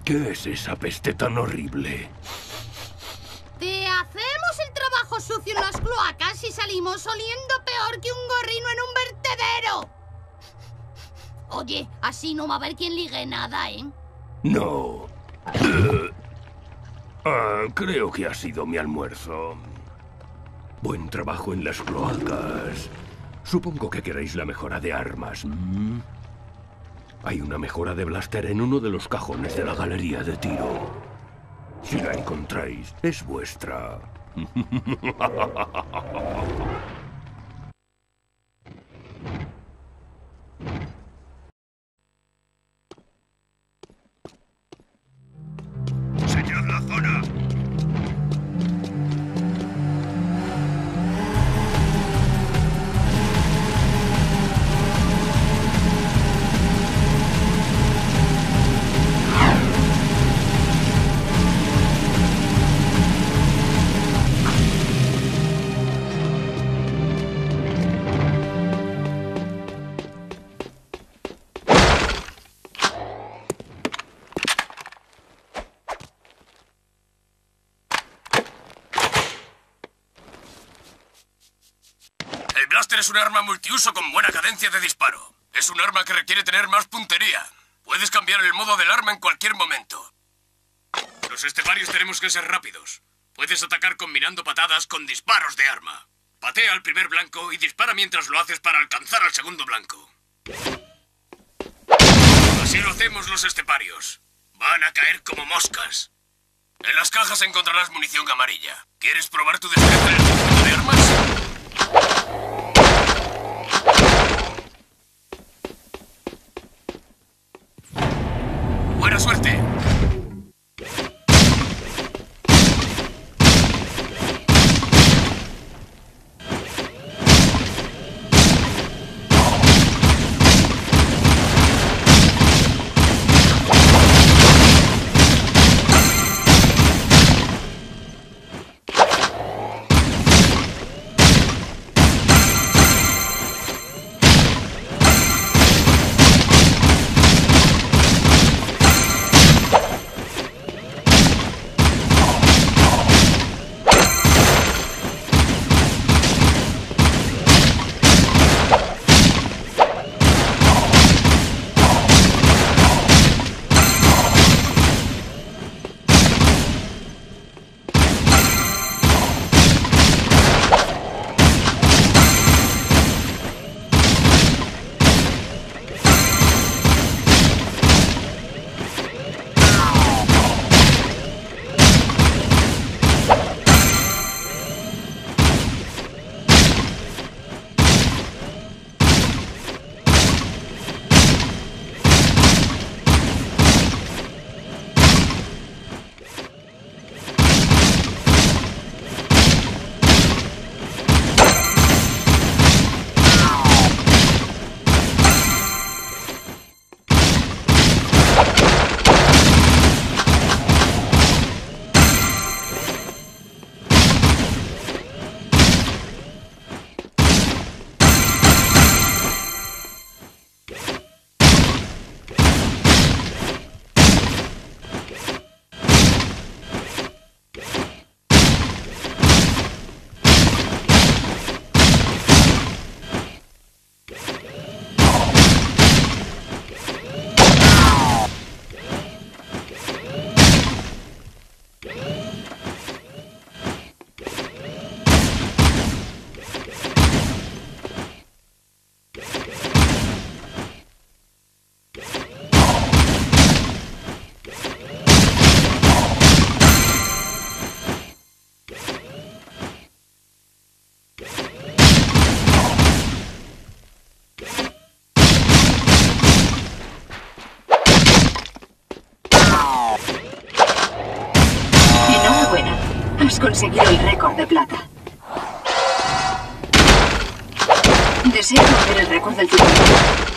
¿Qué es esa peste tan horrible? Te hacemos el trabajo sucio en las cloacas y salimos oliendo peor que un gorrino en un vertedero. Oye, así no va a haber quien ligue nada, ¿eh? No. Creo que ha sido mi almuerzo. Buen trabajo en las cloacas. Supongo que queréis la mejora de armas. Hay una mejora de blaster en uno de los cajones de la galería de tiro. Si la encontráis, es vuestra. Sellad la zona. El blaster es un arma multiuso con buena cadencia de disparo. Es un arma que requiere tener más puntería. Puedes cambiar el modo del arma en cualquier momento. Los esteparios tenemos que ser rápidos. Puedes atacar combinando patadas con disparos de arma. Patea al primer blanco y dispara mientras lo haces para alcanzar al segundo blanco. Así lo hacemos los esteparios. Van a caer como moscas. En las cajas encontrarás munición amarilla. ¿Quieres probar tu destreza en el conjunto de armas? ¡Buena suerte! Has conseguido el récord de plata. Deseo romper el récord del tiempo.